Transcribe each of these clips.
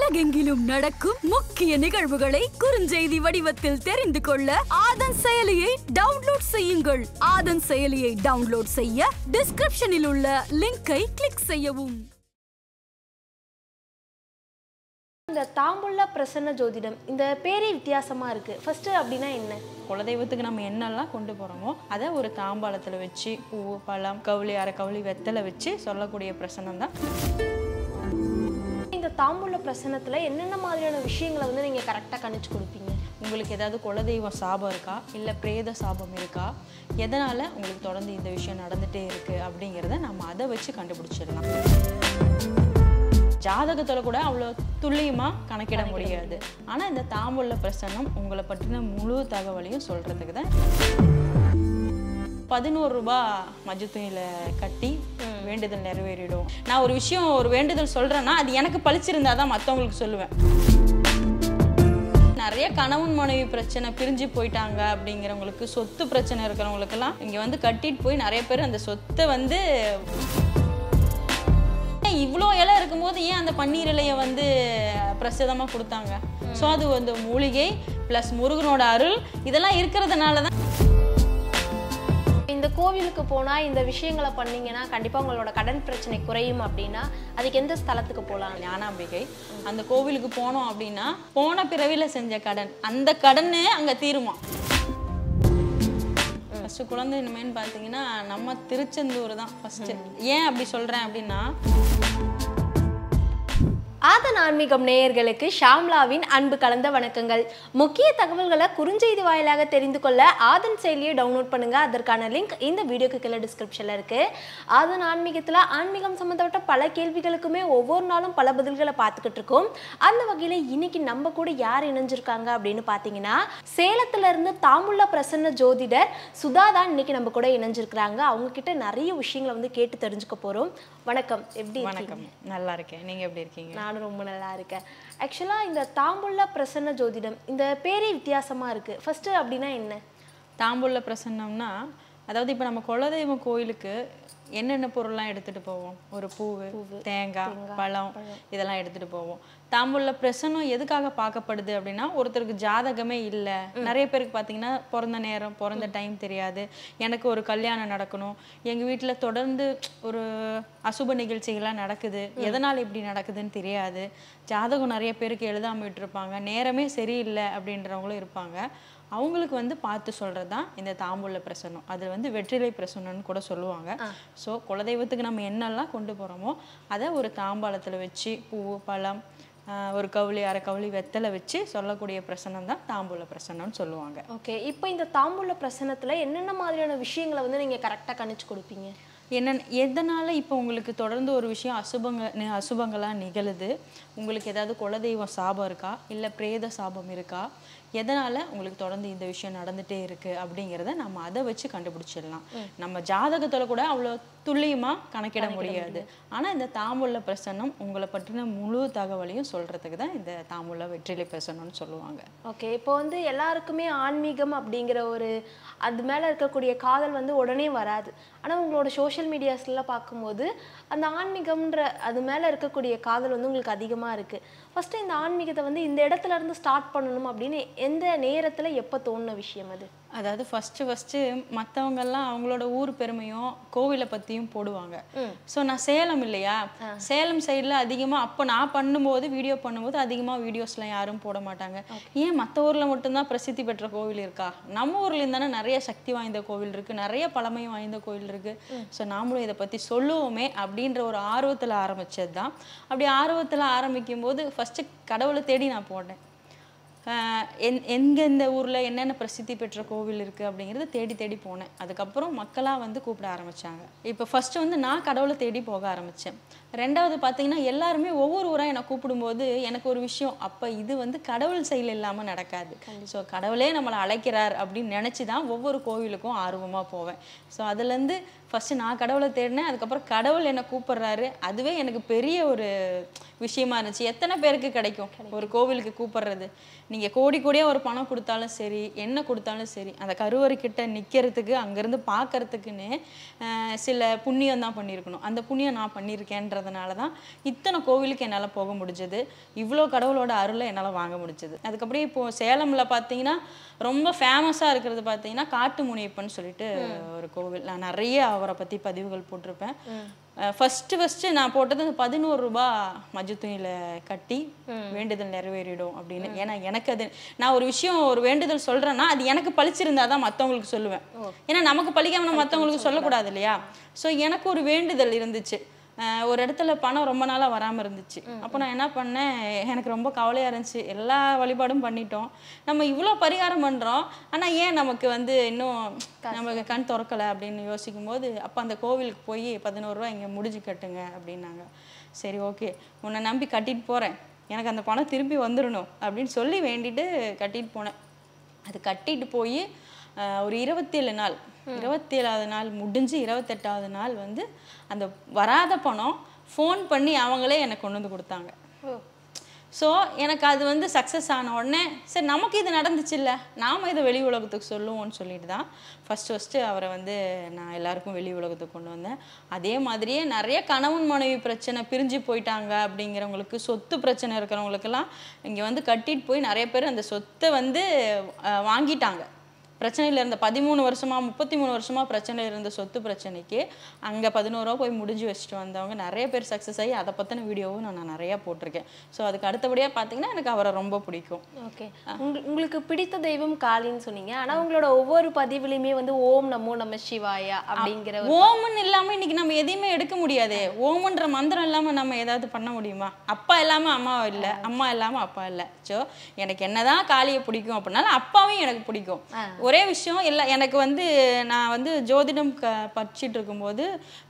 உலகெங்கிலும் நடக்கும் முக்கிய நிகழ்வுகளை குறுஞ்செய்தி வடிவத்தில் தெரிந்து கொள்ள ஆதன் செயலியை டவுன்லோட் செய்யுங்கள். ஆதன் செயலியை டவுன்லோட் செய்ய டிஸ்கிரிப்ஷனில் உள்ள லிங்கை கிளிக் செய்யவும். இந்த தாம்புள்ள பிரசன்ன ஜோதிடம் இந்த பேரே வித்தியாசமா இருக்கு. ஃபர்ஸ்ட் அப்படினா என்ன? குலதெய்வத்துக்கு நம்ம என்னெல்லாம் கொண்டு போறோமோ அதை ஒரு தாம்பாளத்துல வச்சு பூ, பழம், கவுளி, அரைக்கவுளி, வெத்தலை வச்சு சொல்லக்கூடிய பிரசன்னம் தான். இந்த தாம்புள்ள பிரசன்னத்துல என்னென்ன மாதிரியான விஷயங்களை வந்து நீங்க கரெக்டா கணிச்சு கொடுப்பீங்க? உங்களுக்கு ஏதாவது குலதெய்வம் சாபம் இருக்கா, இல்லை பிரேத சாபம் இருக்கா, எதனால உங்களுக்கு தொடர்ந்து இந்த விஷயம் நடந்துட்டே இருக்கு அப்படிங்கிறத நம்ம அதை வச்சு கண்டுபிடிச்சிடலாம். ஜாதகத்தோட கூட அவ்வளோ துல்லியமாக கணக்கிட முடியாது. ஆனால் இந்த தாம்புள்ள பிரசன்னம் உங்களை பற்றின முழு தகவலையும் சொல்கிறதுக்கு தான். 11 ரூபாய் மஞ்சத்தூயில கட்டி வேண்டுதல் நிறைவேறிடும். நான் ஒரு விஷயம் ஒரு வேண்டுதல் சொல்கிறேன்னா அது எனக்கு பழிச்சிருந்தா தான் மற்றவங்களுக்கு சொல்லுவேன். நிறைய கணவன் மனைவி பிரச்சனை, பிரிஞ்சு போயிட்டாங்க அப்படிங்கிறவங்களுக்கு, சொத்து பிரச்சனை இருக்கிறவங்களுக்கெல்லாம் இங்கே வந்து கட்டிட்டு போய் நிறைய பேர் அந்த சொத்தை வந்து இவ்வளோ இலை இருக்கும்போது ஏன் அந்த பன்னீர் இலையை வந்து பிரசாதமாக கொடுத்தாங்க. ஸோ அது வந்து மூலிகை ப்ளஸ் முருகனோட அருள் இதெல்லாம் இருக்கிறதுனால தான். இந்த கோவிலுக்கு போனா இந்த விஷயங்களை பண்ணீங்கன்னா கண்டிப்பா உங்களோட கடன் பிரச்சனை குறையும் அப்படின்னா அதுக்கு எந்த ஸ்தலத்துக்கு போகலாம்? ஞானாம்பிகை. அந்த கோவிலுக்கு போனோம் அப்படின்னா போன பிறவில செஞ்ச கடன், அந்த கடனே அங்கே தீருமா. ஃபர்ஸ்ட் குழந்தை இனிமேன்னு பார்த்தீங்கன்னா நம்ம திருச்செந்தூர் தான் ஃபர்ஸ்ட். ஏன் அப்படி சொல்றேன் அப்படின்னா, ஆதன் ஆன்மீகம் நேயர்களுக்கு ஷாம்லாவின் அன்பு கலந்த வணக்கங்கள். முக்கிய தகவல்களை குறுஞ்செய்தி வாயிலாக தெரிந்து கொள்ள ஆதன் செயலியை டவுன்லோட் பண்ணுங்க. அதற்கான லிங்க் இந்த வீடியோக்கு கீழே டிஸ்கிரிப்ஷன்ல இருக்கு. ஆதன் ஆன்மீகத்துல ஆன்மீகம் சம்பந்தப்பட்ட பல கேள்விகளுக்குமே ஒவ்வொரு நாளும் பல பதில்களை பார்த்துக்கிட்டு இருக்கோம். அந்த வகையில இன்னைக்கு நம்ம கூட யார் இணைஞ்சிருக்காங்க அப்படின்னு பாத்தீங்கன்னா, சேலத்துல இருந்து தாம்புள்ள பிரசன்ன ஜோதிடர் சுதா தான் இன்னைக்கு நம்ம கூட இணைஞ்சிருக்கிறாங்க. அவங்க கிட்ட நிறைய விஷயங்களை வந்து கேட்டு தெரிஞ்சுக்க போறோம். வணக்கம், எப்படி? வணக்கம், நல்லா இருக்கேன். நீங்க எப்படி இருக்கீங்க? நானும் ரொம்ப நல்லா இருக்கேன். ஆக்சுவலாக இந்த தாம்புள்ள பிரசன்ன ஜோதிடம் இந்த பேரே வித்தியாசமா இருக்கு. ஃபர்ஸ்ட் அப்படின்னா என்ன? தாம்புள்ள பிரசன்னம்னா, அதாவது இப்போ நம்ம குலதெய்வம் கோயிலுக்கு என்னென்ன பொருள்லாம் எடுத்துட்டு போவோம்? ஒரு பூவு, தேங்காய், பழம் இதெல்லாம் எடுத்துட்டு போவோம். தாம்புள்ள பிரசன்னம் எதுக்காக பார்க்கப்படுது அப்படின்னா, ஒருத்தருக்கு ஜாதகமே இல்லை, நிறைய பேருக்கு பார்த்தீங்கன்னா பிறந்த நேரம், பிறந்த டைம் தெரியாது, எனக்கு ஒரு கல்யாணம் நடக்கணும், எங்கள் வீட்டில் தொடர்ந்து ஒரு அசுப நிகழ்ச்சிகள்லாம் நடக்குது, எதனால் இப்படி நடக்குதுன்னு தெரியாது, ஜாதகம் நிறைய பேருக்கு எழுதாமல் விட்டுருப்பாங்க, நேரமே சரியில்லை அப்படின்றவங்களும் இருப்பாங்க. அவங்களுக்கு வந்து பார்த்து சொல்கிறது தான் இந்த தாம்புள்ள பிரசன்னம். அது வந்து வெற்றிலை பிரசன்னம்னு கூட சொல்லுவாங்க. ஸோ குலதெய்வத்துக்கு நம்ம என்னெல்லாம் கொண்டு போகிறோமோ அதை ஒரு தாம்பாளத்தில் வச்சு பூ, பழம், ஒரு கவுளி, அரைக்கவுளி, வெத்தலை வச்சு சொல்லக்கூடிய பிரசன்னம் தான் தாம்புள்ள பிரசன்னம்னு சொல்லுவாங்க. ஓகே, இப்போ இந்த தாம்புள்ள பிரசன்னத்தில் என்னென்ன மாதிரியான விஷயங்களை வந்து நீங்கள் கரெக்டாக கணிச்சு கொடுப்பீங்க? எதனால் இப்போ உங்களுக்கு தொடர்ந்து ஒரு விஷயம் அசுபங்களாக நிகழுது, உங்களுக்கு ஏதாவது குலதெய்வம் சாபம் இருக்கா, இல்லை பிரேத சாபம் இருக்கா, எதனால் உங்களுக்கு தொடர்ந்து இந்த விஷயம் நடந்துகிட்டே இருக்குது அப்படிங்கிறத நம்ம அதை வச்சு கண்டுபிடிச்சிடலாம். நம்ம ஜாதகத்தோட கூட அவ்வளோ துல்லியமாக கணக்கிட முடியாது. ஆனால் இந்த தாம்புள்ள பிரசன்னம் உங்களை பற்றின முழு தகவலையும் சொல்கிறதுக்கு தான் இந்த தாம்புள்ள வெற்றிலை பிரசன்னம்னு சொல்லுவாங்க. ஓகே, இப்போ வந்து எல்லாருக்குமே ஆன்மீகம் அப்படிங்கிற ஒரு அது மேலே இருக்கக்கூடிய காதல் வந்து உடனே வராது. ஆனால் உங்களோட சோஷியல் மீடியாஸ்லாம் பார்க்கும்போது அந்த ஆன்மீகம்ன்ற அது மேலே இருக்கக்கூடிய காதல் வந்து உங்களுக்கு அதிகமாக இருக்குது. ஃபஸ்ட்டு இந்த ஆன்மீகத்தை வந்து இந்த இடத்துல இருந்து ஸ்டார்ட் பண்ணணும் அப்படின்னு எந்த நேரத்தில் எப்போ தோணுன விஷயம் அது? அதாவது ஃபஸ்ட்டு மற்றவங்கெல்லாம் அவங்களோட ஊர் பெருமையும் கோவிலை பற்றியும் போடுவாங்க. ஸோ நான் சேலம் இல்லையா, சேலம் சைடில் அதிகமாக அப்போ நான் பண்ணும்போது வீடியோ பண்ணும்போது அதிகமாக வீடியோஸ்லாம் யாரும் போட மாட்டாங்க. ஏன் மற்ற ஊரில் மட்டும்தான் பிரசித்தி பெற்ற கோவில் இருக்கா? நம்ம ஊர்லேருந்து தானே நிறைய சக்தி வாய்ந்த கோவில் இருக்குது, நிறைய பழமை வாய்ந்த கோவில் இருக்குது. ஸோ நாமளும் இதை பற்றி சொல்லுவோமே அப்படின்ற ஒரு ஆர்வத்தில் ஆரம்பித்தது தான். அப்படி ஆர்வத்தில் ஆரம்பிக்கும் போது ஃபஸ்ட்டு கடவுளை தேடி நான் போனேன். எங்கே இந்த ஊரில் என்னென்ன பிரசித்தி பெற்ற கோவில் இருக்குது அப்படிங்கிறத தேடி தேடி போனேன். அதுக்கப்புறம் மக்களாக வந்து கூப்பிட ஆரம்பித்தாங்க. இப்போ ஃபஸ்ட்டு வந்து நான் கடவுளை தேடி போக ஆரம்பித்தேன். ரெண்டாவது பார்த்தீங்கன்னா எல்லாருமே ஒவ்வொரு ஊராக என்னை கூப்பிடும்போது எனக்கு ஒரு விஷயம், அப்போ இது வந்து கடவுள் செயல் இல்லாமல் நடக்காது. ஸோ கடவுளே நம்மளை அழைக்கிறார் அப்படின்னு நினச்சி தான் ஒவ்வொரு கோவிலுக்கும் ஆர்வமாக போவேன். ஸோ அதுலேருந்து ஃபஸ்ட்டு நான் கடவுளை தேடினேன், அதுக்கப்புறம் கடவுள் என்னை கூப்பிடுறாரு. அதுவே எனக்கு பெரிய ஒரு விஷயமா இருந்துச்சு. எத்தனை பேருக்கு கிடைக்கும் ஒரு கோவிலுக்கு கூப்பிடுறது? நீங்கள் கோடி கோடியாக ஒரு பணம் கொடுத்தாலும் சரி, என்ன கொடுத்தாலும் சரி, அந்த கருவறைக்கிட்ட நிற்கிறதுக்கு, அங்கேருந்து பார்க்கறதுக்குன்னு சில புண்ணியம் தான் பண்ணியிருக்கணும். அந்த புண்ணியம் நான் பண்ணியிருக்கேன்றதுனால தான் இத்தனை கோவிலுக்கு என்னால் போக முடிஞ்சது. இவ்வளோ கடவுளோட அருளை என்னால் வாங்க முடிஞ்சது. அதுக்கப்புறம் இப்போது சேலமில் பார்த்தீங்கன்னா ரொம்ப ஃபேமஸாக இருக்கிறது பார்த்தீங்கன்னா காட்டு முனியப்பன் சொல்லிட்டு ஒரு கோவில். நான் நிறைய அவரை பற்றி பதிவுகள் போட்டிருப்பேன். ஃபஸ்ட்டு நான் போட்டது 11 ரூபாய் மஞ்சள் துணியில் கட்டி வேண்டுதல் நிறைவேறிடும் அப்படின்னு. ஏன்னா எனக்கு அது நான் ஒரு விஷயம் ஒரு வேண்டுதல் சொல்கிறேன்னா அது எனக்கு பழிச்சிருந்தா தான் மற்றவங்களுக்கு சொல்லுவேன். ஏன்னா நமக்கு பழிக்காமல் மற்றவங்களுக்கு சொல்லக்கூடாது இல்லையா? ஸோ எனக்கு ஒரு வேண்டுதல் இருந்துச்சு. ஒரு இடத்துல பணம் ரொம்ப நாளாக வராமல் இருந்துச்சு. அப்போ நான் என்ன பண்ணேன், எனக்கு ரொம்ப கவலையாக இருந்துச்சு. எல்லா வழிபாடும் பண்ணிட்டோம், நம்ம இவ்வளோ பரிகாரம் பண்ணுறோம், ஆனால் ஏன் நமக்கு வந்து இன்னும் நமக்கு கண் திறக்கலை அப்படின்னு யோசிக்கும் போது அப்போ அந்த கோவிலுக்கு போய் 11 ரூபா இங்கே முடிஞ்சு கட்டுங்க அப்படின்னாங்க. சரி ஓகே, உன்னை நம்பி கட்டிட்டு போகிறேன், எனக்கு அந்த பணம் திரும்பி வந்துடணும் அப்படின்னு சொல்லி வேண்டிட்டு கட்டிட்டு போனேன். அது கட்டிட்டு போய் ஒரு 27 நாள், 27வது நாள் முடிஞ்சு 28வது நாள் வந்து அந்த வராத பணம் ஃபோன் பண்ணி அவங்களே எனக்கு கொண்டு வந்து கொடுத்தாங்க. ஸோ எனக்கு அது வந்து சக்ஸஸ் ஆன உடனே சரி நமக்கு இது நடந்துச்சு இல்லை, நாம் இதை வெளி உலகத்துக்கு சொல்லுவோம்னு சொல்லிட்டு தான் ஃபஸ்ட்டு அவரை வந்து நான் எல்லாருக்கும் வெளி உலகத்துக்கு கொண்டு வந்தேன். அதே மாதிரியே நிறைய கணவன் மனைவி பிரச்சனை, பிரிஞ்சு போயிட்டாங்க அப்படிங்கிறவங்களுக்கு, சொத்து பிரச்சனை இருக்கிறவங்களுக்கெல்லாம் இங்கே வந்து கட்டிட்டு போய் நிறைய பேர் அந்த சொத்தை வந்து வாங்கிட்டாங்க. பிரச்சனையில் இருந்த 13 வருஷமா 33 வருஷமா பிரச்சனையில் இருந்த சொத்து பிரச்சனைக்கு அங்கே 11 ரூபா போய் முடிஞ்சு வச்சுட்டு வந்தவங்க நிறைய பேர் சக்ஸஸ் ஆகி அதை பற்றின வீடியோவும் நான் நிறையா போட்டிருக்கேன். ஸோ அதுக்கு அடுத்தபடியாக பார்த்தீங்கன்னா எனக்கு அவரை ரொம்ப பிடிக்கும். ஓகே, உங்களுக்கு பிடித்த தெய்வம் காளின்னு சொன்னீங்க. ஆனால் உங்களோட ஒவ்வொரு பதிவுலையுமே வந்து ஓம் நமோ நம சிவாயா அப்படிங்கிற ஓம்னு இல்லாமல் இன்னைக்கு நம்ம எதையுமே எடுக்க முடியாது. ஓம்ன்ற மந்திரம் இல்லாமல் நம்ம ஏதாவது பண்ண முடியுமா? அப்பா இல்லாமல் அம்மா இல்லை, அம்மா இல்லாமல் அப்பா இல்லை. ஸோ எனக்கு என்னதான் காளியை பிடிக்கும் அப்படின்னாலும் அப்பாவையும் எனக்கு பிடிக்கும். ஒரே விஷயம் இல்லை, எனக்கு வந்து நான் வந்து ஜோதிடம் படிச்சுட்டு இருக்கும்போது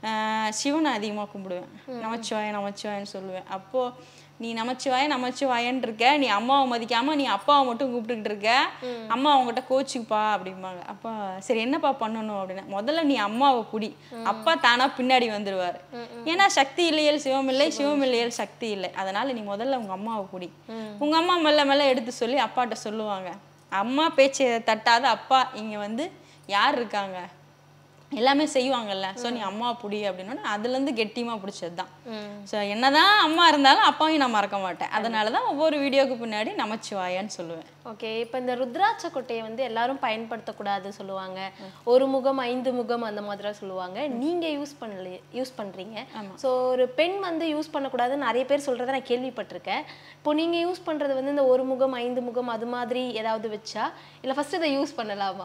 சிவனை அதிகமாக கும்பிடுவேன். நமச்சிவாயன்னு சொல்லுவேன். அப்போது நீ நமச்சிவாயன்னு இருக்க, நீ அம்மாவை மதிக்காமல் நீ அப்பாவை மட்டும் கூப்பிட்டுக்கிட்டு இருக்க, அம்மா அவங்ககிட்ட கோச்சுப்பா அப்படிம்பாங்க. அப்பா சரி என்னப்பா பண்ணணும் அப்படின்னா, முதல்ல நீ அம்மாவை புடி, அப்பா தானா பின்னாடி வந்துடுவார். ஏன்னா சக்தி இல்லையல் சிவம் இல்லை, சிவம் இல்லையல் சக்தி இல்லை. அதனால நீ முதல்ல உங்கள் அம்மாவை புடி. உங்கள் அம்மா மெல்ல மெல்ல எடுத்து சொல்லி அப்பாட்ட சொல்லுவாங்க. அம்மா பேச்சை தட்டாத அப்பா இங்கே வந்து யார் இருக்காங்க, எல்லாமே செய்வாங்கல்ல. ஸோ நீ அம்மா பிடி அப்படின்னா அதுலேருந்து கெட்டியமாக பிடிச்சது தான். ஸோ என்னதான் அம்மா இருந்தாலும் அப்பாவையும் நான் மறக்க மாட்டேன். அதனால தான் ஒவ்வொரு வீடியோவுக்கு பின்னாடி நமச்சிவாயான்னு சொல்லுவேன். ஓகே, இப்போ இந்த ருத்ராட்ச கொட்டையை வந்து எல்லாரும் பயன்படுத்தக்கூடாது சொல்லுவாங்க, ஒரு முகம் 5 முகம் அந்த மாதிரி சொல்லுவாங்க. நீங்கள் யூஸ் பண்ணுறீங்க. ஸோ ஒரு பெண் வந்து யூஸ் பண்ணக்கூடாதுன்னு நிறைய பேர் சொல்கிறத நான் கேள்விப்பட்டிருக்கேன். இப்போ நீங்கள் யூஸ் பண்ணுறது வந்து இந்த ஒரு முகம் 5 முகம் அது மாதிரி ஏதாவது வச்சா, இல்லை ஃபஸ்ட்டு இதை யூஸ் பண்ணலாமா?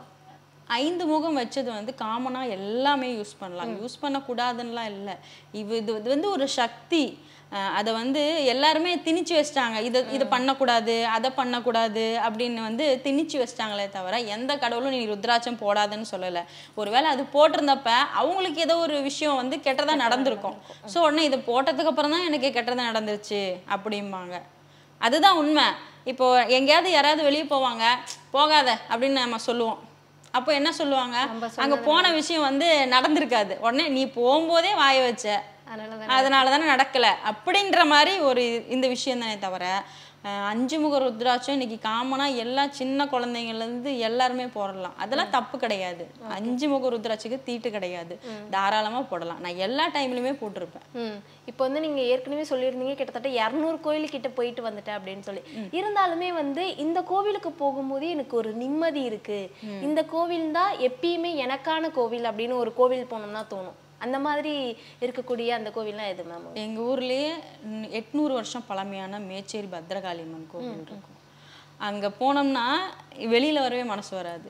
5 முகம் வச்சது வந்து காமனாக எல்லாமே யூஸ் பண்ணலாம், யூஸ் பண்ணக்கூடாதுன்னெலாம் இல்லை. இது வந்து ஒரு சக்தி. அதை வந்து எல்லாருமே திணிச்சு வச்சிட்டாங்க. இதை பண்ணக்கூடாது, அதை பண்ணக்கூடாது அப்படின்னு வந்து திணிச்சு வச்சிட்டாங்களே தவிர எந்த கடவுளும் நீ ருத்ராட்சம் போடாதுன்னு சொல்லலை. ஒருவேளை அது போட்டிருந்தப்ப அவங்களுக்கு ஏதோ ஒரு விஷயம் வந்து கெட்டதாக நடந்திருக்கும். ஸோ உடனே இதை போட்டதுக்கு அப்புறம் தான் எனக்கு கெட்டதாக நடந்துருச்சு அப்படிம்பாங்க. அதுதான் உண்மை. இப்போ எங்கேயாவது யாராவது வெளியே போவாங்க, போகாத அப்படின்னு நம்ம சொல்லுவோம். அப்போ என்ன சொல்லுவாங்க, அங்கே போன விஷயம் வந்து நடந்திருக்காது. உடனே நீ போகும்போதே வாய வச்ச, அதனால தானே நடக்கலை அப்படின்ற மாதிரி ஒரு இந்த விஷயம் தானே தவிர 5 முக ருத்ராட்சம் இன்னைக்கு காமனாக எல்லா சின்ன குழந்தைங்கள்லேருந்து எல்லாருமே போடலாம். அதெல்லாம் தப்பு கிடையாது. 5 முக ருத்ராட்சிக்கு தீட்டு கிடையாது, தாராளமாக போடலாம். நான் எல்லா டைம்லையுமே போட்டிருப்பேன். இப்போ வந்து நீங்கள் ஏற்கனவே சொல்லியிருந்தீங்க கிட்டத்தட்ட 200 கோயிலுக்கிட்ட போயிட்டு வந்துட்டேன் அப்படின்னு சொல்லி. இருந்தாலுமே வந்து இந்த கோவிலுக்கு போகும்போது எனக்கு ஒரு நிம்மதி இருக்கு, இந்த கோவில் தான் எப்பயுமே எனக்கான கோவில் அப்படின்னு ஒரு கோவில் போனோம்னா தோணும். அந்த மாதிரி இருக்கக்கூடிய அந்த கோவில்லாம் எது மேம்? எங்கள் ஊர்லேயே 800 வருஷம் பழமையான மேச்சேரி பத்ரகாளி அம்மன் கோவில் இருக்கும். அங்கே போனோம்னா வெளியில் வரவே மனசு வராது.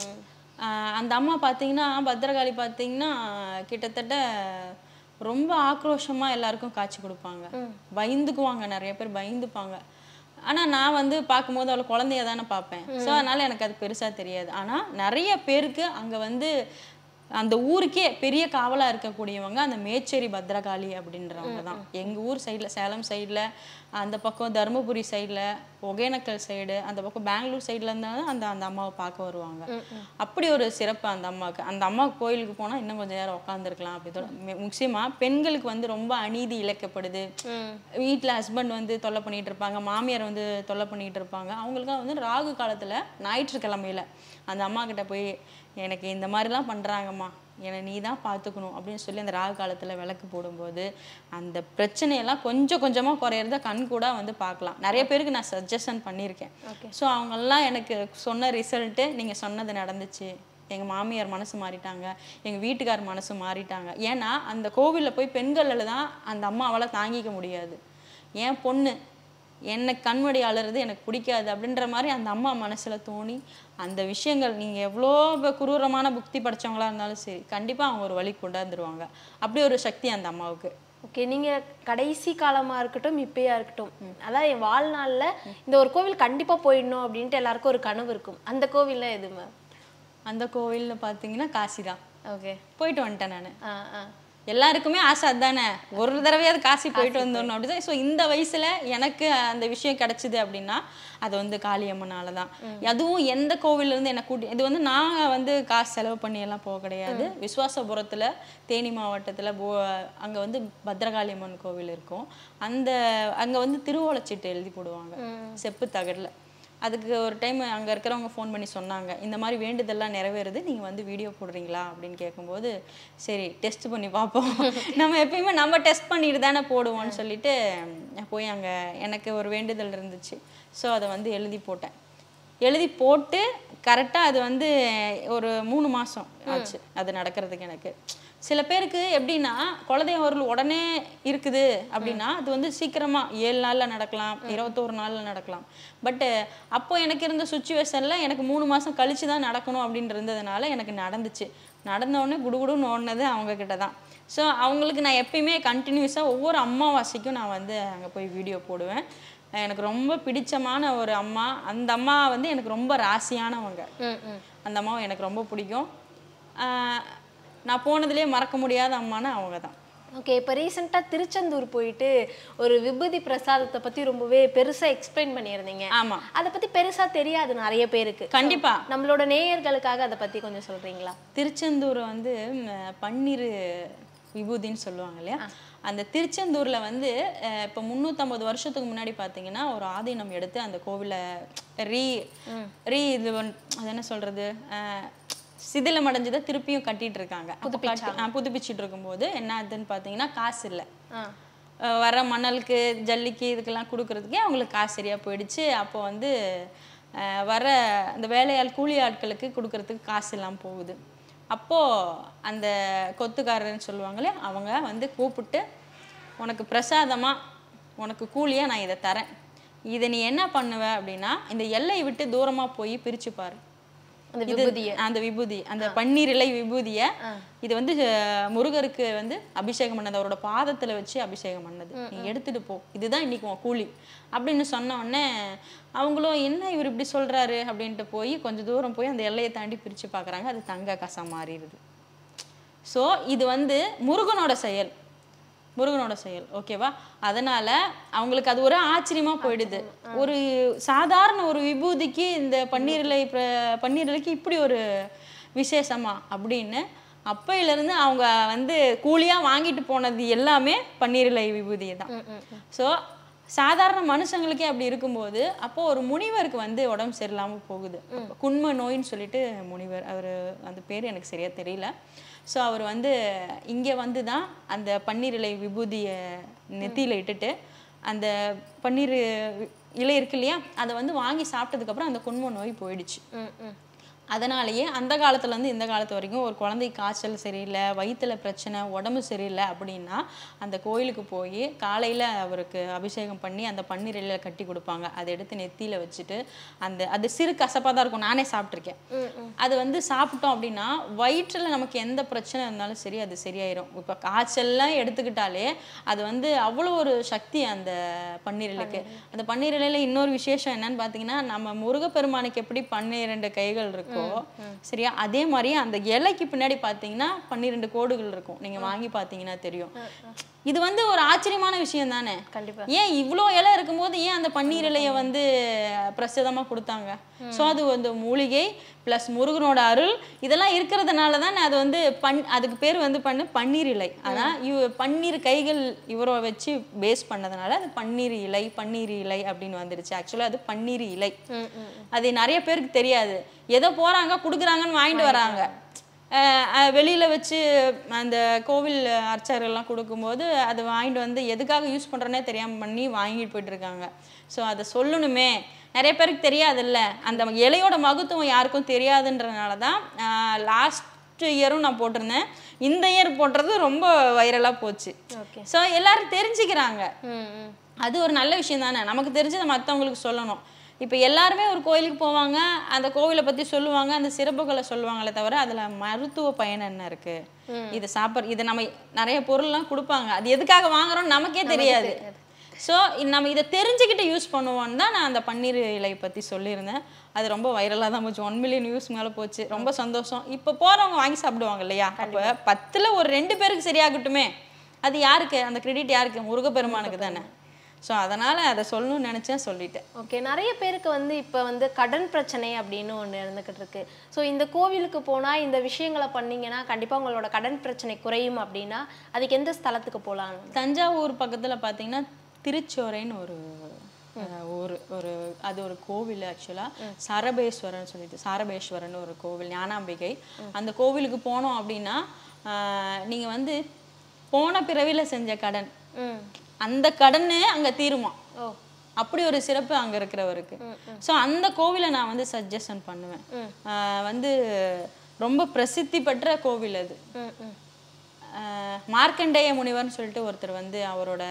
அந்த அம்மா பார்த்தீங்கன்னா, பத்ரகாளி பார்த்தீங்கன்னா கிட்டத்தட்ட ரொம்ப ஆக்ரோஷமாக எல்லாருக்கும் காட்சி கொடுப்பாங்க. பயந்துக்குவாங்க, நிறைய பேர் பயந்துப்பாங்க. ஆனால் நான் வந்து பார்க்கும்போது அவளை குழந்தைய தானே பார்ப்பேன். ஸோ அதனால் எனக்கு அது பெருசாக தெரியாது. ஆனால் நிறைய பேருக்கு அங்கே வந்து அந்த ஊருக்கே பெரிய காவலா இருக்கக்கூடியவங்க அந்த மேச்சேரி பத்ரகாளி அப்படின்றவங்க தான். எங்க ஊர் சைடுல, சேலம் சைடுல, அந்த பக்கம் தருமபுரி சைடுல, ஒகேனக்கல் சைடு, அந்த பக்கம் பெங்களூர் சைடுல இருந்தாலும் அந்த அந்த அம்மாவை பார்க்க வருவாங்க. அப்படி ஒரு சிறப்பு அந்த அம்மாவுக்கு. அந்த அம்மா கோயிலுக்கு போனா இன்னும் கொஞ்சம் நேரம் உட்காந்துருக்கலாம் அப்படி. முக்கியமா பெண்களுக்கு வந்து ரொம்ப அநீதி இழைக்கப்படுது. வீட்டுல ஹஸ்பண்ட் வந்து தொல்லை பண்ணிட்டு இருப்பாங்க, மாமியார் வந்து தொல்லை பண்ணிட்டு இருப்பாங்க. அவங்களுக்காக வந்து ராகு காலத்துல ஞாயிற்றுக்கிழமையில அந்த அம்மா கிட்ட போய் எனக்கு இந்த மாதிரிலாம் பண்றாங்கம்மா, என்னை நீ தான் பார்த்துக்கணும் அப்படின்னு சொல்லி அந்த ராகு காலத்துல விளக்கு போடும்போது அந்த பிரச்சனையெல்லாம் கொஞ்சம் கொஞ்சமா குறையிறத கண் கூட வந்து பார்க்கலாம். நிறைய பேருக்கு நான் சஜஷன் பண்ணியிருக்கேன். ஸோ அவங்கெல்லாம் எனக்கு சொன்ன ரிசல்ட்டு நீங்கள் சொன்னது நடந்துச்சு. எங்கள் மாமியார் மனசு மாறிட்டாங்க, எங்கள் வீட்டுக்கார் மனசு மாறிட்டாங்க. ஏன்னா அந்த கோவிலில் போய் பெண்களில் தான் அந்த அம்மாவால் தாங்கிக்க முடியாது. என் பொண்ணு என்னை கண்மடி அலறது எனக்கு பிடிக்காது அப்படின்ற மாதிரி அந்த அம்மா மனசுல தோணி அந்த விஷயங்கள் நீங்கள் எவ்வளோ குரூரமான புக்தி படித்தவங்களா இருந்தாலும் சரி கண்டிப்பாக அவங்க ஒரு வழி கொண்டாந்துருவாங்க. அப்படி ஒரு சக்தி அந்த அம்மாவுக்கு. ஓகே, நீங்கள் கடைசி காலமாக இருக்கட்டும் இப்பயா இருக்கட்டும், அதான் என் வாழ்நாளில் இந்த ஒரு கோவில் கண்டிப்பாக போயிடணும் அப்படின்ட்டு எல்லாருக்கும் ஒரு கனவு இருக்கும். அந்த கோவிலில் எது மேம்? அந்த கோவிலில் பார்த்தீங்கன்னா காசி தான். ஓகே, போயிட்டு வந்துட்டேன் நான். எல்லாருக்குமே ஆசை அதுதானே, ஒரு தடவையாவது காசி போயிட்டு வந்துடணும் அப்படிதான். ஸோ இந்த வயசுல எனக்கு அந்த விஷயம் கிடைச்சிது அப்படின்னா அது வந்து காளியம்மனால தான். அதுவும் எந்த கோவில்ல இருந்து எனக்கு கூட்டி, இது வந்து நான் வந்து காசு செலவு பண்ணி எல்லாம் போக கிடையாது. விசுவாசபுரத்துல தேனி மாவட்டத்துல அங்க வந்து பத்ரகாளியம்மன் கோவில் இருக்கும். அங்க வந்து திருவோலச்சீட்டு எழுதி போடுவாங்க செப்பு தகடுல. அதுக்கு ஒரு டைம் அங்கே இருக்கிறவங்க ஃபோன் பண்ணி சொன்னாங்க, இந்த மாதிரி வேண்டுதெல்லாம் நிறைவேறுது, நீங்கள் வந்து வீடியோ போடுறீங்களா அப்படின்னு கேட்கும்போது சரி டெஸ்ட் பண்ணி பார்ப்போம், நம்ம எப்பயுமே நம்ம டெஸ்ட் பண்ணிட்டு தானே போடுவோம்னு சொல்லிட்டு போய் அங்கே எனக்கு ஒரு வேண்டுதல் இருந்துச்சு. ஸோ அதை வந்து எழுதி போட்டேன். எழுதி போட்டு கரெக்டாக அது வந்து ஒரு 3 மாதம் ஆச்சு அது நடக்கிறதுக்கு. எனக்கு சில பேருக்கு எப்படின்னா குலதெய்வம் அருள் உடனே இருக்குது அப்படின்னா அது வந்து சீக்கிரமாக 7 நாளில் நடக்கலாம், 21 நாளில் நடக்கலாம். பட்டு அப்போ எனக்கு இருந்த சுச்சுவேஷனில் எனக்கு 3 மாதம் கழிச்சு தான் நடக்கணும் அப்படின்னு இருந்ததுனால எனக்கு நடந்துச்சு. நடந்தோடனே குடுகுடுன்னு ஓடினது அவங்கக்கிட்ட தான். ஸோ அவங்களுக்கு நான் எப்பயுமே கண்டினியூஸாக ஒவ்வொரு அமாவாசைக்கும் நான் வந்து அங்கே போய் வீடியோ போடுவேன். எனக்கு ரொம்ப பிடிச்சமான ஒரு அம்மா. அந்த அம்மா வந்து எனக்கு ரொம்ப ராசியானவங்க. அந்த அம்மாவை எனக்கு ரொம்ப பிடிக்கும். நான் போனதுலேயே மறக்க முடியாத அம்மானா அவங்க தான். ஓகே, இப்போ ரீசெண்டாக திருச்செந்தூர் போயிட்டு ஒரு விபூதி பிரசாதத்தை பற்றி ரொம்பவே பெருசாக எக்ஸ்பிளைன் பண்ணியிருந்தீங்க. ஆமாம், அதை பற்றி பெருசாக தெரியாது நிறைய பேருக்கு. கண்டிப்பாக நம்மளோட நேயர்களுக்காக அதை பற்றி கொஞ்சம் சொல்கிறீங்களா? திருச்செந்தூர் வந்து பன்னீர் விபூதின்னு சொல்லுவாங்க இல்லையா, அந்த திருச்செந்தூரில் வந்து இப்போ 350 வருஷத்துக்கு முன்னாடி பார்த்தீங்கன்னா ஒரு ஆதீனம் எடுத்து அந்த கோவிலை இது அது என்ன சொல்கிறது சிதிலம் அடைஞ்சதை திருப்பியும் கட்டிட்டு இருக்காங்க. புதுப்பிச்சுட்டு இருக்கும்போது என்ன ஆகுதுன்னு பார்த்தீங்கன்னா காசு இல்லை. வர மணலுக்கு ஜல்லிக்கு இதுக்கெல்லாம் கொடுக்கறதுக்கே அவங்களுக்கு காசு சரியாக போயிடுச்சு. அப்போ வந்து வர அந்த வேலையாள் கூலி ஆட்களுக்கு கொடுக்கறதுக்கு காசு இல்லாமல் போகுது. அப்போது அந்த கொத்துக்காரர்னு சொல்லுவாங்களே அவங்க வந்து கூப்பிட்டு உனக்கு பிரசாதமாக உனக்கு கூலியாக நான் இதை தரேன், இதை நீ என்ன பண்ணுவ அப்படின்னா இந்த எல்லையை விட்டு தூரமாக போய் பிரிச்சு பாரு அந்த விபூதி, அந்த பன்னீர் இலை விபூதியை. இது வந்து முருகருக்கு வந்து அபிஷேகம் பண்ணது, அவரோட பாதத்துல வச்சு அபிஷேகம் பண்ணது, நீ எடுத்துட்டு போ, இதுதான் இன்னைக்கு உன் கூலி அப்படின்னு சொன்ன உடனே அவங்களும் என்ன இவர் இப்படி சொல்றாரு அப்படின்ட்டு போய் கொஞ்சம் தூரம் போய் அந்த எல்லையை தாண்டி பிரிச்சு பாக்குறாங்க. அது தங்க காசா மாறிடுது. ஸோ இது வந்து முருகனோட செயல், ஓகேவா? அதனால அவங்களுக்கு அது ஒரு ஆச்சரியமா போயிடுது. ஒரு சாதாரண ஒரு விபூதிக்கு இந்த பன்னீர் இப்படி ஒரு விசேஷமா அப்படின்னு அப்பையிலிருந்து அவங்க வந்து கூலியா வாங்கிட்டு போனது எல்லாமே பன்னீர் இலை விபூதியை தான். ஸோ சாதாரண மனுஷங்களுக்கே அப்படி இருக்கும்போது அப்போ ஒரு முனிவருக்கு வந்து உடம்பு சரியில்லாமல் போகுது. குண்ம நோயின்னு சொல்லிட்டு முனிவர், அவர் அந்த பேர் எனக்கு சரியா தெரியல. ஸோ அவர் வந்து இங்கே வந்து தான் அந்த பன்னீர் இலை விபூதியை நெத்தியில் இட்டுட்டு அந்த பன்னீர் இலை இருக்கு இல்லையா அதை வந்து வாங்கி சாப்பிட்டதுக்கப்புறம் அந்த குண்ம நோய் போயிடுச்சு. அதனாலேயே அந்த காலத்துலேருந்து இந்த காலத்து வரைக்கும் ஒரு குழந்தை காய்ச்சல் சரியில்லை, வயிற்றுல பிரச்சனை, உடம்பு சரியில்லை அப்படின்னா அந்த கோயிலுக்கு போய் காலையில் அவருக்கு அபிஷேகம் பண்ணி அந்த பன்னீர் இலையில கட்டி கொடுப்பாங்க. அதை எடுத்து நெத்தியில் வச்சுட்டு அது சிறு கசப்பாக தான் இருக்கும், நானே சாப்பிட்ருக்கேன். அது வந்து சாப்பிட்டோம் அப்படின்னா வயிற்றில் நமக்கு எந்த பிரச்சனை இருந்தாலும் சரி அது சரியாயிரும். இப்போ காய்ச்சல்லாம் எடுத்துக்கிட்டாலே அது வந்து அவ்வளோ ஒரு சக்தி அந்த பன்னீர் இலைக்கு. அந்த பன்னீர் இலையில இன்னொரு விசேஷம் என்னன்னு பார்த்தீங்கன்னா நம்ம முருகப்பெருமானுக்கு எப்படி 12 கைகள் இருக்கும் சரியா, அதே மாதிரி அந்த இலைக்கு பின்னாடி பார்த்தீங்கன்னா 12 கோடுகள் இருக்கும். நீங்க வாங்கி பார்த்தீங்கன்னா தெரியும். இது வந்து ஒரு ஆச்சரியமான விஷயம் தானே. கண்டிப்பா. ஏன் இவ்வளோ இலை இருக்கும்போது ஏன் அந்த பன்னீர் இலையை வந்து பிரசிதமா கொடுத்தாங்க? ஸோ அது வந்து மூலிகை ப்ளஸ் முருகனோட அருள் இதெல்லாம் இருக்கிறதுனால தான் அது வந்து அதுக்கு பேர் வந்து பன்னீர் இலை. ஆனால் பன்னீர் கைகள் இவரை வச்சு பேஸ் பண்ணதுனால அது பன்னீர் இலை அப்படின்னு வந்துருச்சு. ஆக்சுவலாக அது பன்னீர் இலை. அது நிறைய பேருக்கு தெரியாது. ஏதோ போறாங்க கொடுக்குறாங்கன்னு வாங்கிட்டு வராங்க. வெளியில வச்சு அந்த கோவில் அர்ச்சகர்கள்லாம் கொடுக்கும்போது அது வாங்கிட்டு வந்து எதுக்காக யூஸ் பண்றேன்னே தெரியாம பண்ணி வாங்கிட்டு போயிட்டு இருக்காங்க. ஸோ அதை சொல்லணுமே, நிறைய பேருக்கு தெரியாதுல்ல. அந்த இலையோட மகத்துவம் யாருக்கும் தெரியாதுன்றதுனால தான் லாஸ்ட் இயரும் நான் போட்டிருந்தேன். இந்த இயர் போடுறது ரொம்ப வைரலாக போச்சு. ஸோ எல்லாரும் தெரிஞ்சுக்கிறாங்க. அது ஒரு நல்ல விஷயம் தானே. நமக்கு தெரிஞ்சதை மற்றவங்களுக்கு சொல்லணும். இப்போ எல்லாருமே ஒரு கோயிலுக்கு போவாங்க, அந்த கோவிலை பற்றி சொல்லுவாங்க, அந்த சிறப்புகளை சொல்லுவாங்களே தவிர அதில் மருத்துவ பயன் என்ன இருக்கு, இது இது நம்ம நிறைய பொருள்லாம் கொடுப்பாங்க, அது எதுக்காக வாங்குறோம்னு நமக்கே தெரியாது. ஸோ நம்ம இதை தெரிஞ்சுக்கிட்டு யூஸ் பண்ணுவோன்னு தான் நான் அந்த பன்னீர் இலை பற்றி சொல்லியிருந்தேன். அது ரொம்ப வைரலாக தான் போச்சு. 1 மில்லியன் வியூஸ் மேலே போச்சு. ரொம்ப சந்தோஷம். இப்போ போகிறவங்க வாங்கி சாப்பிடுவாங்க இல்லையா? அப்போ 10ல் ஒரு 2 பேருக்கு சரியாகட்டுமே. அது யாருக்கு அந்த கிரெடிட்? யாருக்கு? முருகப்பெருமானுக்கு தானே. ஸோ அதனால் அதை சொல்லணும்னு நினச்சேன், சொல்லிட்டேன். ஓகே. நிறைய பேருக்கு வந்து இப்போ வந்து கடன் பிரச்சனை அப்படின்னு ஒன்று இருந்துக்கிட்டு இருக்கு. ஸோ இந்த கோவிலுக்கு போனால் இந்த விஷயங்களை பண்ணீங்கன்னா கண்டிப்பாக உங்களோட கடன் பிரச்சனை குறையும் அப்படின்னா அதுக்கு எந்த ஸ்தலத்துக்கு போகலாம்? தஞ்சாவூர் பக்கத்தில் பார்த்தீங்கன்னா திருச்சோரைன்னு ஒரு அது ஒரு கோவில். ஆக்சுவலாக சரபேஸ்வரன் சொல்லிட்டு சாரபேஸ்வரன் ஒரு கோவில், ஞானாம்பிகை. அந்த கோவிலுக்கு போனோம் அப்படின்னா நீங்கள் வந்து போன பிறவியில் செஞ்ச கடன் அந்த கடனே அங்கே தீருமா. அப்படி ஒரு சிறப்பு அங்கே இருக்கிறவருக்கு. ஸோ அந்த கோவிலை நான் வந்து சஜஷன் பண்ணுவேன். வந்து ரொம்ப பிரசித்தி பெற்ற கோவில் அது. மார்க்கண்டேய முனிவர்னு சொல்லிட்டு ஒருத்தர் வந்து அவரோட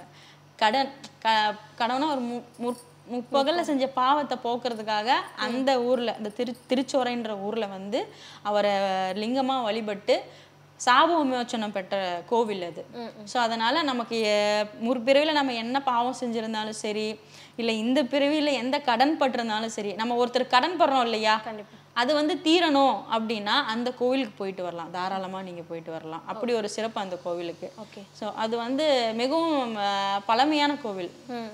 கடனை ஒரு முற்பகலில் செஞ்ச பாவத்தை போக்குறதுக்காக அந்த ஊரில் இந்த திருச்சோரைன்ற ஊரில் வந்து அவரை லிங்கமாக வழிபட்டு சாப விமோச்சனம் பெற்ற கோவில் அது. ஸோ அதனால நமக்கு முற்பிறவியில் நம்ம என்ன பாவம் செஞ்சிருந்தாலும் சரி, இல்லை இந்த பிறவியில் எந்த கடன் பட்டிருந்தாலும் சரி, நம்ம ஒருத்தர் கடன் படுறோம் இல்லையா, அது வந்து தீரணும் அப்படின்னா அந்த கோவிலுக்கு போயிட்டு வரலாம். தாராளமாக நீங்கள் போயிட்டு வரலாம். அப்படி ஒரு சிறப்பு அந்த கோவிலுக்கு. ஓகே. ஸோ அது வந்து மிகவும் பழமையான கோவில்.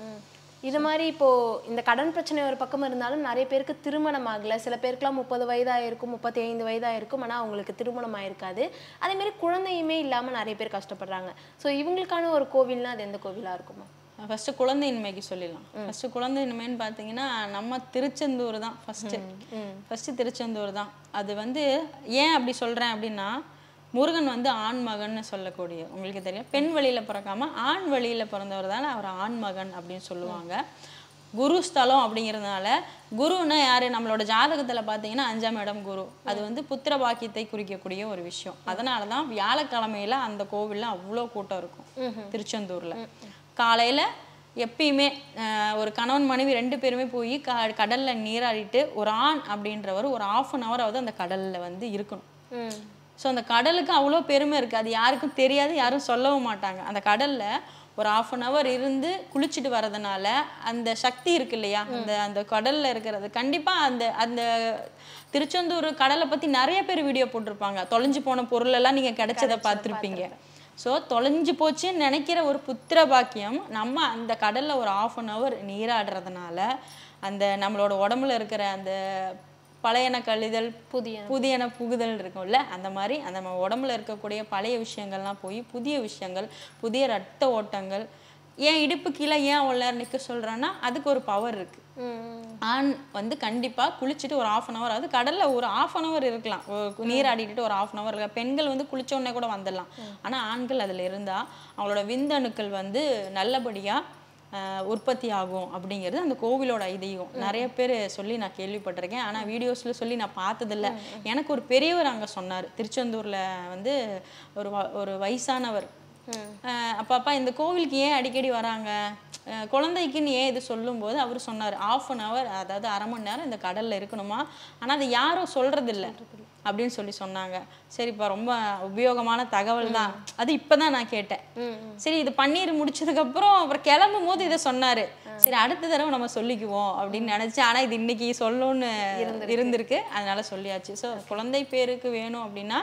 இது மாதிரி இப்போ இந்த கடன் பிரச்சனை ஒரு பக்கம் இருந்தாலும் நிறைய பேருக்கு திருமணம் ஆகலை. சில பேருக்குலாம் 30 வயதாயிருக்கும், 35 வயதாயிருக்கும், ஆனால் அவங்களுக்கு திருமணம் ஆயிருக்காது. அதே மாதிரி குழந்தையுமே இல்லாமல் நிறைய பேர் கஷ்டப்படுறாங்க. ஸோ இவங்களுக்கான ஒரு கோவில்னா அது எந்த கோவிலாக இருக்குமா? ஃபர்ஸ்ட் குழந்தையின்மைக்கு சொல்லிடலாம். ஃபர்ஸ்ட் குழந்தையின்மைன்னு பார்த்தீங்கன்னா நம்ம திருச்செந்தூர் தான் ஃபர்ஸ்ட் திருச்செந்தூர் தான். அது வந்து ஏன் அப்படி சொல்கிறேன் அப்படின்னா, முருகன் வந்து ஆண்மகன்னு சொல்லக்கூடிய, உங்களுக்கு தெரியும், பெண் வழியில் பிறக்காம ஆண் வழியில் பிறந்தவர் தானே அவர் ஆண்மகன் அப்படின்னு சொல்லுவாங்க. குரு ஸ்தலம் அப்படிங்கிறதுனால, குருன்னா யாரு? நம்மளோட ஜாதகத்தில் பார்த்தீங்கன்னா 5ஆம் இடம் குரு. அது வந்து புத்திர பாக்கியத்தை குறிக்கக்கூடிய ஒரு விஷயம். அதனால தான் வியாழக்கிழமையில அந்த கோவிலில் அவ்வளோ கூட்டம் இருக்கும் திருச்செந்தூரில். காலையில் எப்பயுமே ஒரு கணவன் மனைவி 2 பேருமே போய் கடலில் நீராடிட்டு ஒரு ஆண் அப்படின்றவர் ஒரு 1/2 hour அந்த கடலில் வந்து இருக்கணும். ஸோ அந்த கடலுக்கு அவ்வளோ பெருமை இருக்குது. அது யாருக்கும் தெரியாது, யாரும் சொல்லவும் மாட்டாங்க. அந்த கடலில் ஒரு 1/2 hour இருந்து குளிச்சுட்டு வர்றதுனால அந்த சக்தி இருக்கு இல்லையா, அந்த கடலில் இருக்கிறது. கண்டிப்பாக அந்த திருச்செந்தூர் கடலை பற்றி நிறைய பேர் வீடியோ போட்டிருப்பாங்க. தொலைஞ்சு போன பொருளெல்லாம் நீங்கள் கிடைச்சதை பார்த்துருப்பீங்க. ஸோ தொலைஞ்சு போச்சுன்னு நினைக்கிற ஒரு புத்திர பாக்கியம் நம்ம அந்த கடலில் ஒரு 1/2 hour நீராடுறதுனால அந்த நம்மளோட உடம்புல இருக்கிற அந்த பழையன கழிதல் புதியன புகுதல் இருக்கும்ல, அந்த மாதிரி அந்த உடம்புல இருக்கக்கூடிய பழைய விஷயங்கள்லாம் போய் புதிய விஷயங்கள், புதிய ரத்த ஓட்டங்கள். ஏன் இடுப்பு கீழே ஏன் உள்ளார் நிற்க சொல்கிறேன்னா அதுக்கு ஒரு பவர் இருக்குது. ஆண் வந்து கண்டிப்பாக குளிச்சுட்டு ஒரு 1/2 hour, அது கடலில் ஒரு 1/2 hour இருக்கலாம், நீராடிட்டு ஒரு 1/2 hour இருக்கலாம். பெண்கள் வந்து குளிச்ச உடனே கூட வந்துடலாம். ஆனால் ஆண்கள் அதில் இருந்தால் அவங்களோட விந்தணுக்கள் வந்து நல்லபடியாக உற்பத்தி ஆகும் அப்படிங்கிறது அந்த கோவிலோட ஐதீகம். நிறைய பேர் சொல்லி நான் கேள்விப்பட்டிருக்கேன், ஆனால் வீடியோஸில் சொல்லி நான் பார்த்ததில்ல. எனக்கு ஒரு பெரியவர் அங்கே சொன்னார், திருச்செந்தூரில் வந்து ஒரு வயசானவர். அப்பா இந்த கோவிலுக்கு ஏன் அடிக்கடி வராங்க, குழந்தைக்குன்னு ஏன் இது சொல்லும்போது அவர் சொன்னார், 1/2 hour, அதாவது 1/2 மணி நேரம் இந்த கடலில் இருக்கணுமா, ஆனால் அது யாரும் சொல்கிறதில்ல அப்படின்னு சொன்னாங்க. சரிப்பா, ரொம்ப உபயோகமான தகவல் தான். அது இப்போதான் நான் கேட்டேன். சரி, இது பன்னீர் முடிச்சதுக்கப்புறம் அப்புறம் கிளம்பும் போது இதை சொன்னார். சரி அடுத்த தடவை நம்ம சொல்லிக்குவோம் அப்படின்னு நினைச்சேன். ஆனா இது இன்னைக்கு சொல்லணும்னு இருந்திருக்கு, அதனால சொல்லியாச்சு. ஸோ குழந்தை பேருக்கு வேணும் அப்படின்னா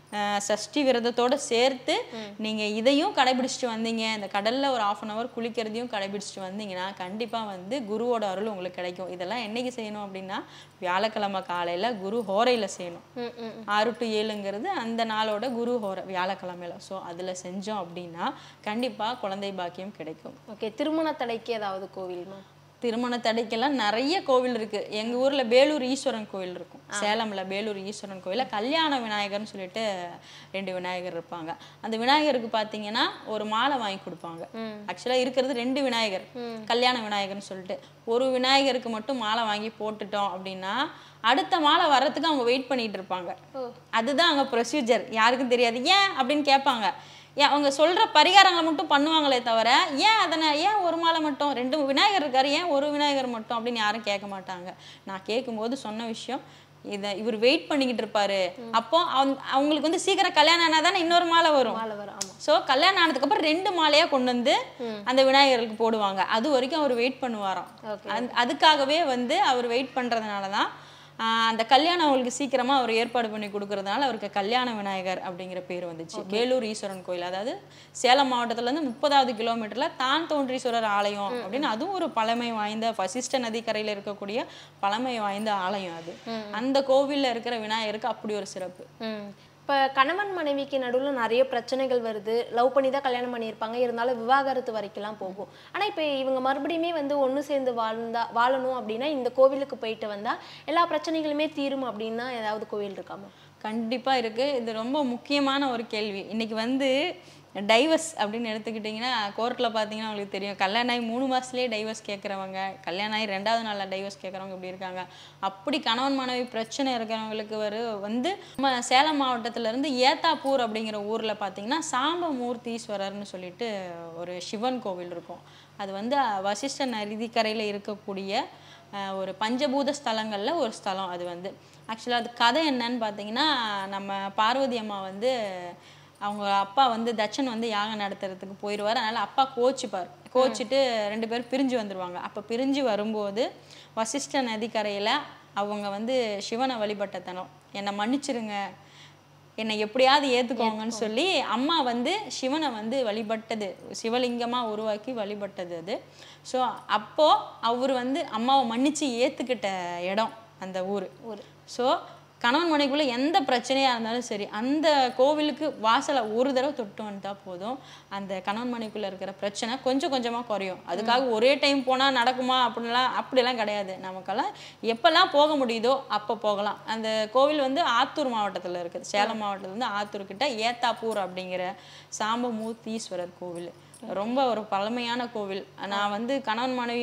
சஷ்டி விரதத்தோட சேர்த்து நீங்க இதையும் கடைபிடிச்சிட்டு வந்தீங்க, இந்த கடல்ல ஒரு 1/2 hour குளிக்கிறதையும் கடைபிடிச்சிட்டு வந்தீங்கன்னா கண்டிப்பா வந்து குருவோட அருள் உங்களுக்கு கிடைக்கும். இதெல்லாம் என்னைக்கு செய்யணும் அப்படின்னா வியாழக்கிழமை காலையில குரு ஹோரையில செய்யணும். 6 to 7ங்கிறது அந்த நாளோட குரு ஹோரை வியாழக்கிழமையில. ஸோ அதுல செஞ்சோம் அப்படின்னா கண்டிப்பா குழந்தை பாக்கியம் கிடைக்கும். ஓகே, திருமண தடைக்கு ஏதாவது கோவில்மா? திருமண தடைக்கெல்லாம் நிறைய கோவில் இருக்கு. எங்க ஊர்ல வேலூர் ஈஸ்வரன் கோவில் இருக்கும். சேலம்ல வேலூர் ஈஸ்வரன் கோயில கல்யாண விநாயகர்னு சொல்லிட்டு 2 விநாயகர் இருப்பாங்க. அந்த விநாயகருக்கு பாத்தீங்கன்னா ஒரு மாலை வாங்கி கொடுப்பாங்க. ஆக்சுவலா இருக்கிறது 2 விநாயகர், கல்யாண விநாயகர்னு சொல்லிட்டு. ஒரு விநாயகருக்கு மட்டும் மாலை வாங்கி போட்டுட்டோம் அப்படின்னா அடுத்த மாலை வர்றதுக்கு அவங்க வெயிட் பண்ணிட்டு இருப்பாங்க. அதுதான் அங்க ப்ரொசீஜர். யாருக்கும் தெரியாது. ஏன் அப்படின்னு கேட்பாங்க. அவங்க சொல்ற பரிகாரங்களை மட்டும் பண்ணுவாங்களே தவிர ஏன் ஒரு மாலை மட்டும், 2 விநாயகர் இருக்காரு, ஏன் ஒரு விநாயகர் மட்டும் அப்படின்னு யாரும் கேட்க மாட்டாங்க. நான் கேட்கும்போது சொன்ன விஷயம், இவர் வெயிட் பண்ணிக்கிட்டு இருப்பாரு. அப்போ அவங்களுக்கு வந்து சீக்கிரம் கல்யாணம் ஆனாதானே இன்னொரு மாலை வரும். ஸோ கல்யாணம் ஆனதுக்கு அப்புறம் 2 மாலையா கொண்டு வந்து அந்த விநாயகருக்கு போடுவாங்க. அது வரைக்கும் அவர் வெயிட் பண்ணுவாராம். அதுக்காகவே வந்து அவர் வெயிட் பண்றதுனாலதான் அந்த கல்யாணம் அவங்களுக்கு சீக்கிரமா அவர் ஏற்பாடு பண்ணி கொடுக்கறதுனால அவருக்கு கல்யாண விநாயகர் அப்படிங்கிற பேர் வந்துச்சு. வேலூர் ஈஸ்வரன் கோயில், அதாவது சேலம் மாவட்டத்துல இருந்து 30வது கிலோமீட்டர்ல தான் தோன்றீஸ்வரர் ஆலயம் அப்படின்னு, அதுவும் ஒரு பழமை வாய்ந்த வசிஷ்ட நதிக்கரையில இருக்கக்கூடிய பழமை வாய்ந்த ஆலயம் அது. அந்த கோவில்ல இருக்கிற விநாயகருக்கு அப்படி ஒரு சிறப்பு. இப்போ கணவன் மனைவிக்கு நடுவில் நிறைய பிரச்சனைகள் வருது. லவ் பண்ணி தான் கல்யாணம் பண்ணியிருப்பாங்க, இருந்தாலும் விவாகரத்து வரைக்கும்லாம் போகும். ஆனால் இப்போ இவங்க மறுபடியுமே வந்து ஒன்று சேர்ந்து வாழணும் அப்படின்னா இந்த கோவிலுக்கு போயிட்டு வந்தால் எல்லா பிரச்சனைகளுமே தீரும் அப்படின்னா ஏதாவது கோவில் இருக்காமா? கண்டிப்பாக இருக்குது. இது ரொம்ப முக்கியமான ஒரு கேள்வி. இன்னைக்கு வந்து டைவர்ஸ் அப்படின்னு எடுத்துக்கிட்டிங்கன்னா கோர்ட்டில் பார்த்தீங்கன்னா உங்களுக்கு தெரியும், கல்யாணம் ஆகி 3 மாதத்துலேயே டைவர்ஸ் கேட்குறவங்க, கல்யாணம் ஆகி 2வது நாளில் டைவர்ஸ் கேட்குறவங்க இப்படி இருக்காங்க. அப்படி கணவன் மனைவி பிரச்சனை இருக்கிறவங்களுக்கு வந்து நம்ம சேலம் மாவட்டத்திலேருந்து ஏத்தாப்பூர் அப்படிங்கிற ஊரில் பார்த்தீங்கன்னா சாம்பமூர்த்தீஸ்வரர்னு சொல்லிட்டு ஒரு சிவன் கோவில் இருக்கும். அது வந்து வசிஷ்ட நதிக்கரையில் இருக்கக்கூடிய ஒரு பஞ்சபூத ஸ்தலங்களில் ஒரு ஸ்தலம். அது வந்து ஆக்சுவலாக அது கதை என்னன்னு பார்த்தீங்கன்னா, நம்ம பார்வதி அம்மா வந்து அவங்க அப்பா வந்து தட்சன் வந்து யாகம் நடத்துறதுக்கு போயிடுவார். அதனால் அப்பா கோச்சிட்டு 2 பேரும் பிரிஞ்சு வந்துடுவாங்க. அப்போ பிரிஞ்சு வரும்போது வசிஷ்ட நதிக்கரையில் அவங்க வந்து சிவனை வழிபட்ட தனம், என்னை மன்னிச்சிருங்க, என்னை எப்படியாவது ஏற்றுக்கோங்கன்னு சொல்லி அம்மா வந்து சிவனை வந்து வழிபட்டது, சிவலிங்கமாக உருவாக்கி வழிபட்டது அது. ஸோ அப்போது அவர் வந்து அம்மாவை மன்னித்து ஏற்றுக்கிட்ட இடம் அந்த ஊர். ஸோ கணவன் மனைக்குள்ளே எந்த பிரச்சனையாக இருந்தாலும் சரி, அந்த கோவிலுக்கு வாசலை ஒரு தடவை தொட்டு வந்துட்டா போதும், அந்த கணவன் மனைக்குள்ளே இருக்கிற பிரச்சனை கொஞ்சம் கொஞ்சமாக குறையும். அதுக்காக ஒரே டைம் போனால் நடக்குமா அப்படிலாம் கிடையாது. நமக்கெல்லாம் எப்போல்லாம் போக முடியுதோ அப்போ போகலாம். அந்த கோவில் வந்து ஆத்தூர் மாவட்டத்தில் இருக்குது. சேலம் மாவட்டத்தில் வந்து ஆத்தூர்கிட்ட ஏத்தாப்பூர் அப்படிங்கிற சாம்பமூர்த்தீஸ்வரர் கோவில். ரொம்ப ஒரு பழமையான கோவில். நான் வந்து கணவன் மனைவி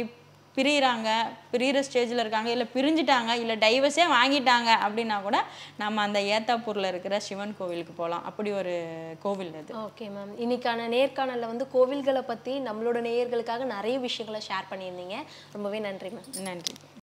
பிரியிற ஸ்டேஜில் இருக்காங்க, இல்லை பிரிஞ்சுட்டாங்க, இல்லை டைவர்ஸே வாங்கிட்டாங்க அப்படின்னா கூட நம்ம அந்த ஏத்தாப்பூரில் இருக்கிற சிவன் கோவிலுக்கு போகலாம். அப்படி ஒரு கோவில் அது. ஓகே மேம், இன்னைக்கான நேர்காணலில் வந்து கோவில்களை பற்றி நம்மளோட நேயர்களுக்காக நிறைய விஷயங்களை ஷேர் பண்ணியிருந்தீங்க. ரொம்பவே நன்றி மேம். நன்றி.